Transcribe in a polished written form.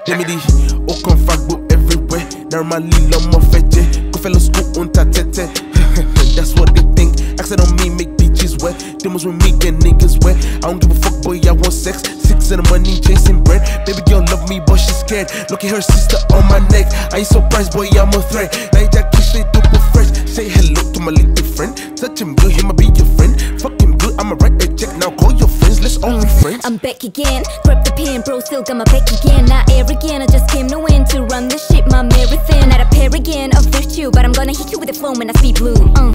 Demi au confagbo everywhere. Normally l'homme fait go fellow school on ta tete. That's what they think. Accent on me make bitches wet. Demons with me get niggas wet. I don't give a fuck, boy, I want sex. Six in the money, chasing bread. Baby girl love me, but she's scared. Look at her sister on my neck. I ain't surprised, boy, I'm a threat. Now that kiss straight up fresh. Say hello to my little friend. Touch him good, he might be your friend. Fuck him good, I'ma write a check. Now call your friends, let's all be friends. I'm back again. Grab the pen, bro, still got my back again. Not arrogant, I just came to win. To run the shit, my marathon. Not a pair again of virtue, but I'm gonna hit you with a flow when I speak blue.